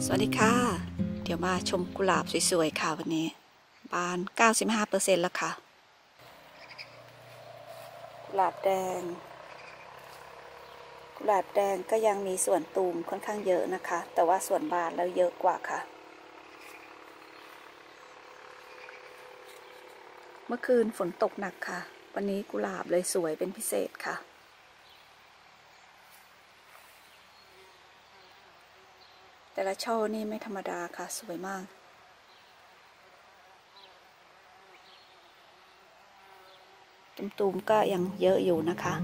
สวัสดีค่ะเดี๋ยวมาชมกุหลาบสวยๆค่ะวันนี้บาน 95% แล้วค่ะกุหลาบแดงก็ยังมีส่วนตูมค่อนข้างเยอะนะคะแต่ว่าส่วนบานแล้วเยอะกว่าค่ะเมื่อคืนฝนตกหนักค่ะวันนี้กุหลาบเลยสวยเป็นพิเศษค่ะแต่ละช่อนี่ไม่ธรรมดาค่ะสวยมากตูมๆก็ยังเยอะอยู่นะคะ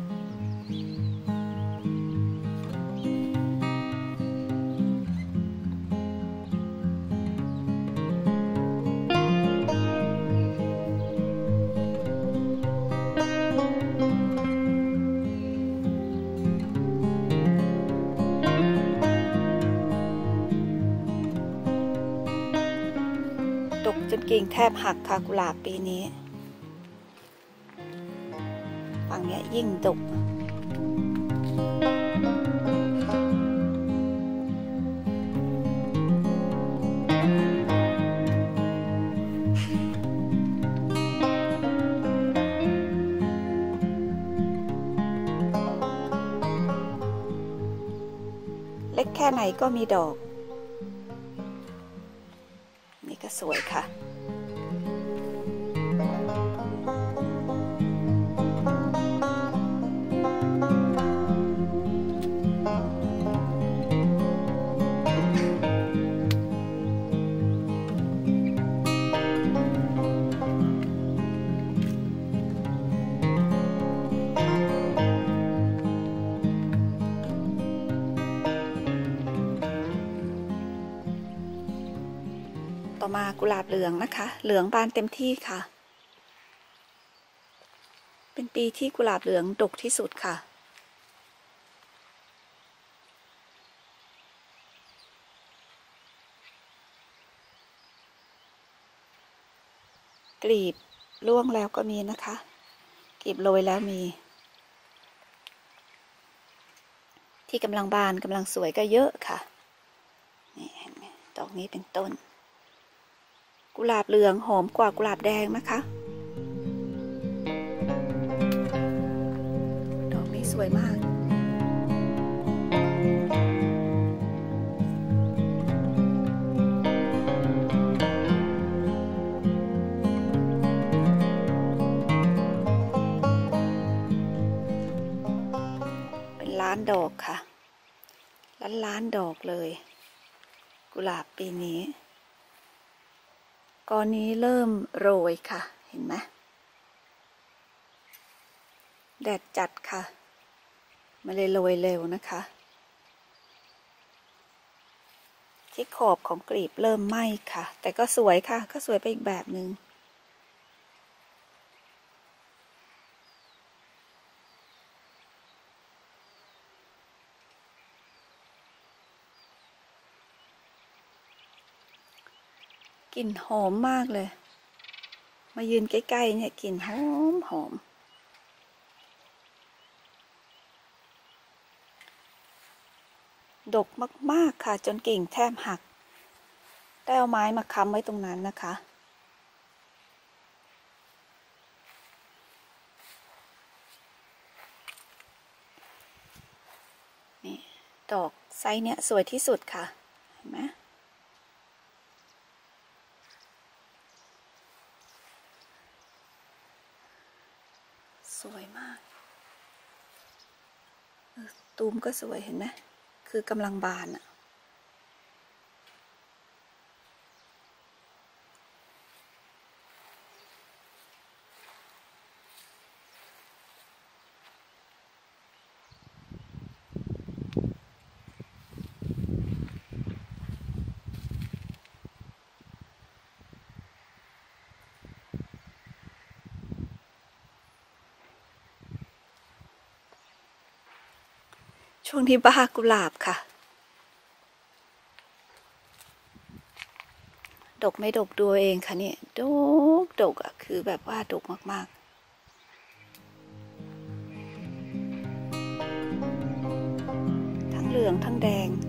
ดกจนกิ่งแทบหักค่ะกุหลาบปีนี้ฝั่งนี้ยิ่งดกเล็กแค่ไหนก็มีดอกนี่ก็สวยค่ะต่อมากุหลาบเหลืองนะคะเหลืองบานเต็มที่ค่ะเป็นปีที่กุหลาบเหลืองดกที่สุดค่ะกลีบร่วงแล้วก็มีนะคะกลีบโรยแล้วมีที่กำลังบานกำลังสวยก็เยอะค่ะนี่เห็นไหมดอกนี้เป็นต้นกุหลาบเหลืองหอมกว่ากุหลาบแดงนะคะดอกนี้สวยมากเป็นล้านดอกค่ะล้านดอกเลยกุหลาบปีนี้กอนี้เริ่มโรยค่ะเห็นไหมแดดจัดค่ะมันเลยโรยเร็วนะคะที่ขอบของกลีบเริ่มไหม้ค่ะแต่ก็สวยค่ะก็สวยไปอีกแบบหนึ่งกลิ่นหอมมากเลยมายืนใกล้ๆเนี่ยกลิ่นหอมดกมากๆค่ะจนกิ่งแทบหักได้เอาไม้มาค้ำไว้ตรงนั้นนะคะนี่ดอกไซส์เนี้ยสวยที่สุดค่ะเห็นไหมสวยมากตูมก็สวยเห็นไหมคือกำลังบานอะช่วงนี้บ้ากุหลาบค่ะดกไม่ดกดูเองค่ะเนี่ยดกอะคือแบบว่าดกมากๆทั้งเหลืองทั้งแดง